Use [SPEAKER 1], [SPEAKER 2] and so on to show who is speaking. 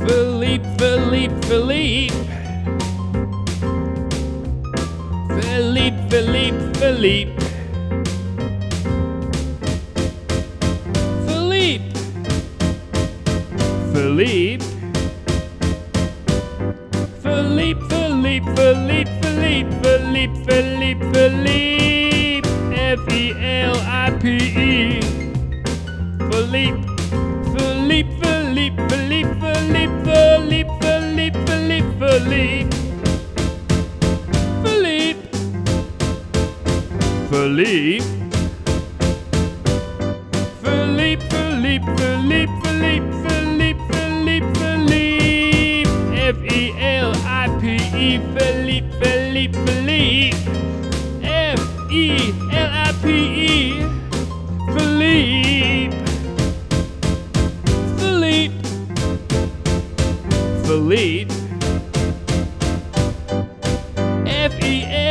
[SPEAKER 1] Felipe, Felipe, Felipe. Felipe, Felipe, Felipe. Felipe. Felipe. Felipe, Felipe, Felipe, Felipe, Felipe, Felipe, Felipe. F-E-L-I-P-E. Felipe. Felipe, Felipe, Felipe, Felipe, Felipe, Felipe, Felipe, Felipe. Felipe. Felipe. Felipe, Felipe, Felipe, Felipe, Felipe, Felipe, Felipe. F-E-L-I-P-E. Felipe, Felipe, Felipe. F-E-L-I-P-E. Felipe. Felipe. Felipe. F-E-L